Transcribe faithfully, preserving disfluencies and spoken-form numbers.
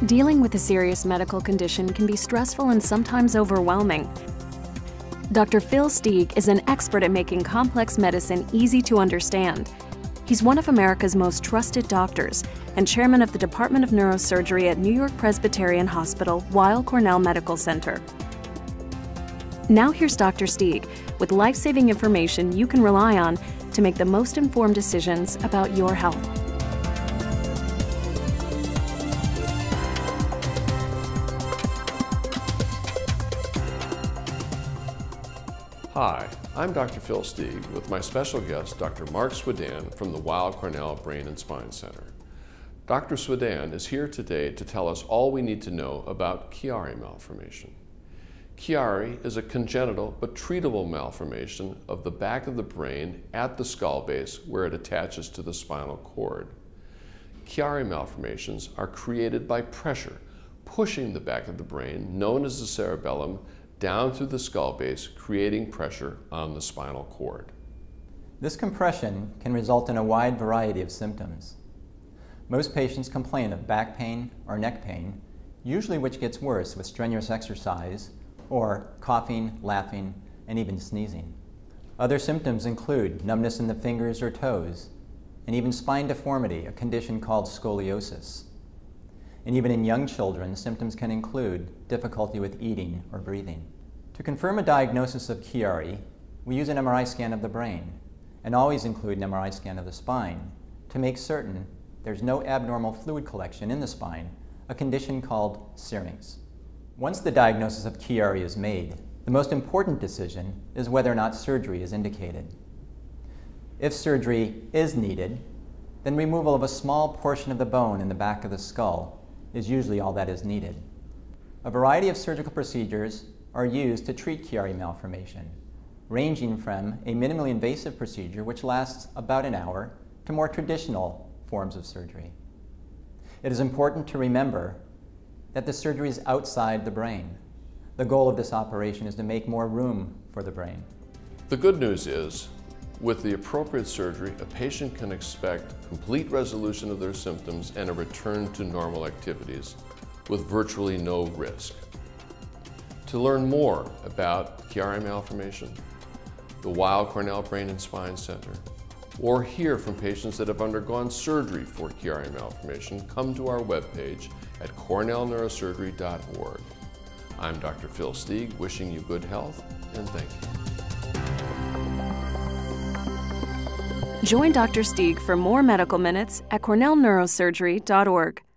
Dealing with a serious medical condition can be stressful and sometimes overwhelming. Doctor Phil Stieg is an expert at making complex medicine easy to understand. He's one of America's most trusted doctors and chairman of the Department of Neurosurgery at New York Presbyterian Hospital, Weill Cornell Medical Center. Now here's Doctor Stieg with life-saving information you can rely on to make the most informed decisions about your health. Hi, I'm Doctor Phil Stieg with my special guest, Doctor Mark Swadan from the Weill Cornell Brain and Spine Center. Doctor Swadan is here today to tell us all we need to know about Chiari malformation. Chiari is a congenital but treatable malformation of the back of the brain at the skull base where it attaches to the spinal cord. Chiari malformations are created by pressure, pushing the back of the brain, known as the cerebellum, down through the skull base, creating pressure on the spinal cord. This compression can result in a wide variety of symptoms. Most patients complain of back pain or neck pain, usually which gets worse with strenuous exercise or coughing, laughing, and even sneezing. Other symptoms include numbness in the fingers or toes, and even spine deformity, a condition called scoliosis. And even in young children, symptoms can include difficulty with eating or breathing. To confirm a diagnosis of Chiari, we use an M R I scan of the brain and always include an M R I scan of the spine to make certain there's no abnormal fluid collection in the spine, a condition called SYRINX. Once the diagnosis of Chiari is made, the most important decision is whether or not surgery is indicated. If surgery is needed, then removal of a small portion of the bone in the back of the skull is usually all that is needed. A variety of surgical procedures are used to treat Chiari malformation, ranging from a minimally invasive procedure which lasts about an hour to more traditional forms of surgery. It is important to remember that the surgery is outside the brain. The goal of this operation is to make more room for the brain. The good news is, with the appropriate surgery, a patient can expect complete resolution of their symptoms and a return to normal activities with virtually no risk. To learn more about Chiari malformation, the Weill Cornell Brain and Spine Center, or hear from patients that have undergone surgery for Chiari malformation, come to our webpage at cornell neurosurgery dot org. I'm Doctor Phil Stieg, wishing you good health, and thank you. Join Doctor Stieg for more medical minutes at cornell neurosurgery dot org.